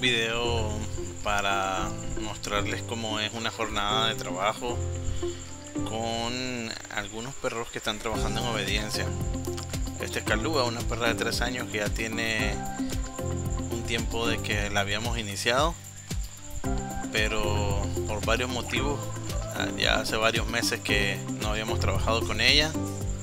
video para mostrarles cómo es una jornada de trabajo con algunos perros que están trabajando en obediencia. Este es Calúa, una perra de 3 años que ya tiene un tiempo de que la habíamos iniciado, pero por varios motivos ya hace varios meses que no habíamos trabajado con ella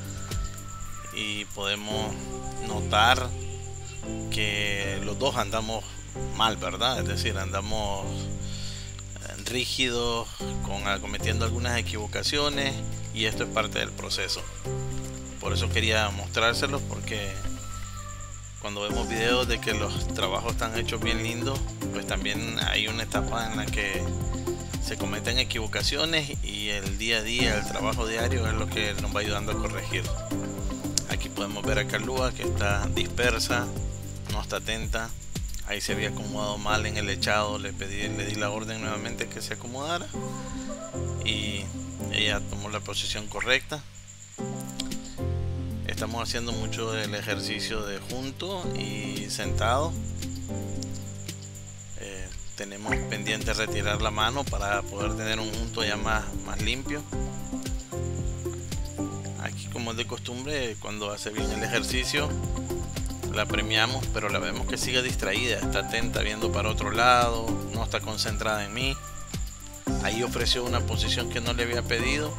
y podemos notar que los dos andamos mal, ¿verdad? Es decir, andamos rígidos, cometiendo algunas equivocaciones, y esto es parte del proceso. Por eso quería mostrárselos, porque cuando vemos videos de que los trabajos están hechos bien lindos, pues también hay una etapa en la que se cometen equivocaciones, y el día a día, el trabajo diario es lo que nos va ayudando a corregir. Aquí podemos ver a Calúa que está dispersa, no está atenta. Ahí se había acomodado mal en el echado, le di la orden nuevamente que se acomodara y ella tomó la posición correcta. Estamos haciendo mucho el ejercicio de junto y sentado. Tenemos pendiente retirar la mano para poder tener un junto ya más limpio. Aquí, como es de costumbre, cuando hace bien el ejercicio la premiamos, pero la vemos que sigue distraída, está atenta viendo para otro lado, no está concentrada en mí. Ahí ofreció una posición que no le había pedido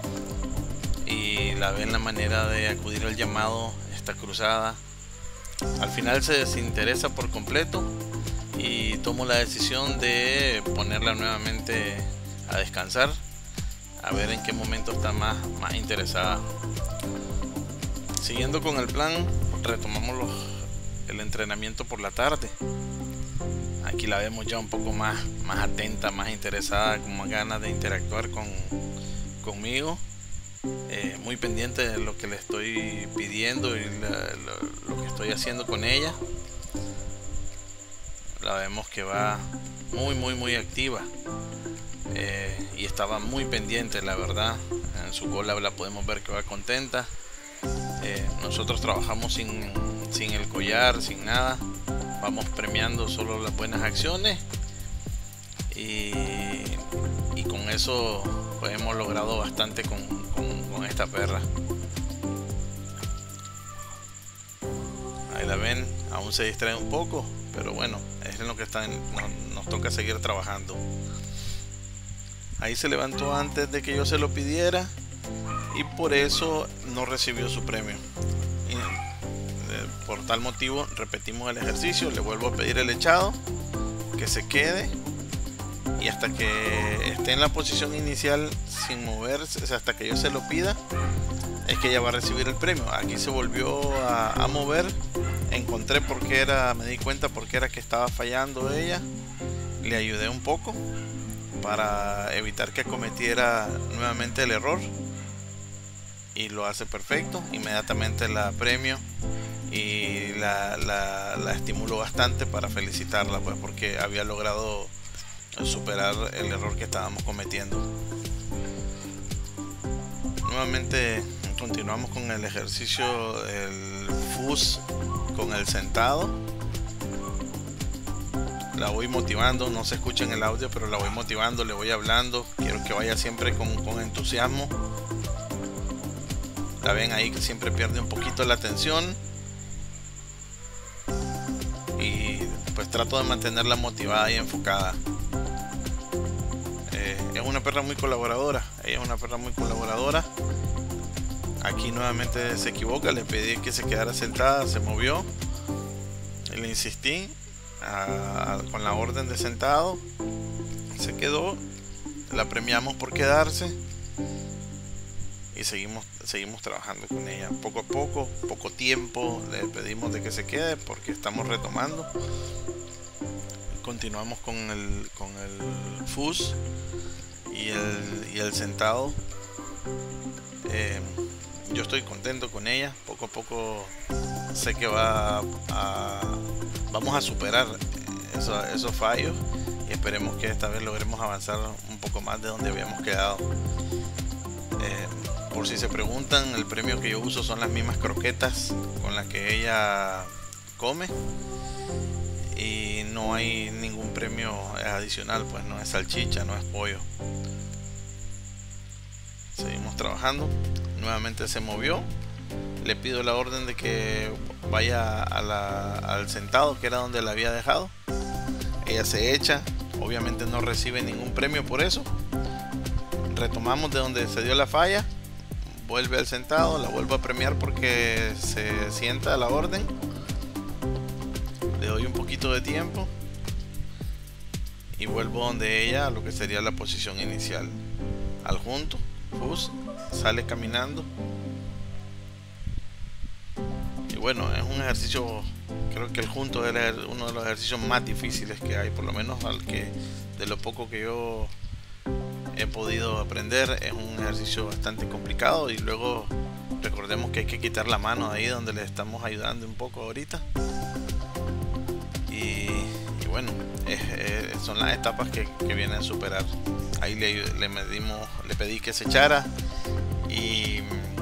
y la ve en la manera de acudir al llamado, está cruzada. Al final se desinteresa por completo y tomo la decisión de ponerla nuevamente a descansar, a ver en qué momento está más interesada. Siguiendo con el plan, retomamos el entrenamiento por la tarde. Aquí la vemos ya un poco más atenta, más interesada, con más ganas de interactuar conmigo, muy pendiente de lo que le estoy pidiendo y lo que estoy haciendo con ella. La vemos que va muy activa, y estaba muy pendiente, la verdad. En su cola la podemos ver que va contenta. Nosotros trabajamos sin el collar, sin nada. Vamos premiando solo las buenas acciones y con eso pues hemos logrado bastante con esta perra. Ahí la ven, aún se distrae un poco, pero bueno, es en lo que nos toca seguir trabajando. Ahí se levantó antes de que yo se lo pidiera y por eso no recibió su premio. Por tal motivo repetimos el ejercicio, le vuelvo a pedir el echado, que se quede, y hasta que esté en la posición inicial sin moverse, o sea, hasta que yo se lo pida, es que ella va a recibir el premio. Aquí se volvió a mover, encontré por qué era, me di cuenta por qué era que estaba fallando ella, le ayudé un poco para evitar que cometiera nuevamente el error, y lo hace perfecto. Inmediatamente la premio y la estimulo bastante para felicitarla, pues, porque había logrado superar el error que estábamos cometiendo. Nuevamente continuamos con el ejercicio del FUS con el sentado. La voy motivando, no se escucha en el audio, pero la voy motivando, le voy hablando, quiero que vaya siempre con entusiasmo. La ven ahí que siempre pierde un poquito la atención, y pues trato de mantenerla motivada y enfocada. Es una perra muy colaboradora, ella es una perra muy colaboradora. Aquí nuevamente se equivoca, le pedí que se quedara sentada, se movió, le insistí con la orden de sentado, se quedó, la premiamos por quedarse y seguimos trabajando con ella poco a poco tiempo. Le pedimos de que se quede porque estamos retomando. Continuamos con el FUS y el sentado. Yo estoy contento con ella. Poco a poco sé que vamos a superar esos fallos, y esperemos que esta vez logremos avanzar un poco más de donde habíamos quedado. Por si se preguntan, el premio que yo uso son las mismas croquetas con las que ella come, y y no hay ningún premio adicional, pues no es salchicha, no es pollo. Seguimos trabajando, nuevamente se movió, le pido la orden de que vaya al sentado, que era donde la había dejado. Ella se echa, obviamente no recibe ningún premio por eso. Retomamos de donde se dio la falla, vuelve al sentado, la vuelvo a premiar porque se sienta a la orden. Le doy un poquito de tiempo y vuelvo donde ella, a lo que sería la posición inicial. Al junto, sale caminando. Y bueno, es un ejercicio, creo que el junto es uno de los ejercicios más difíciles que hay, por lo menos de lo poco que yo he podido aprender. Es un ejercicio bastante complicado, y luego recordemos que hay que quitar la mano ahí donde le estamos ayudando un poco ahorita. Y bueno, son las etapas que vienen a superar. Ahí le pedí que se echara y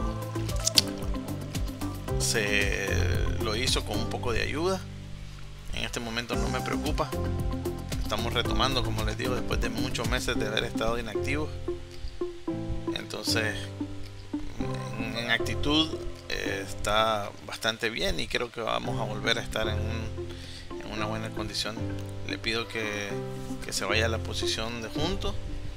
se lo hizo con un poco de ayuda. En este momento no me preocupa. Estamos retomando, como les digo, después de muchos meses de haber estado inactivos. Entonces, en actitud está bastante bien, y creo que vamos a volver a estar en una buena condición. Le pido que se vaya a la posición de junto,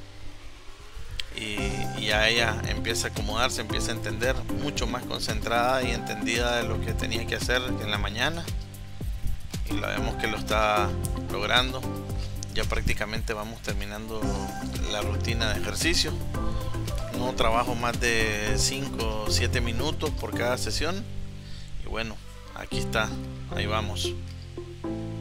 y a ella empieza a acomodarse, empieza a entender, mucho más concentrada y entendida de lo que tenía que hacer en la mañana, y la vemos que lo está logrando. Ya prácticamente vamos terminando la rutina de ejercicio. No trabajo más de 5 o 7 minutos por cada sesión, y bueno, aquí está, ahí vamos.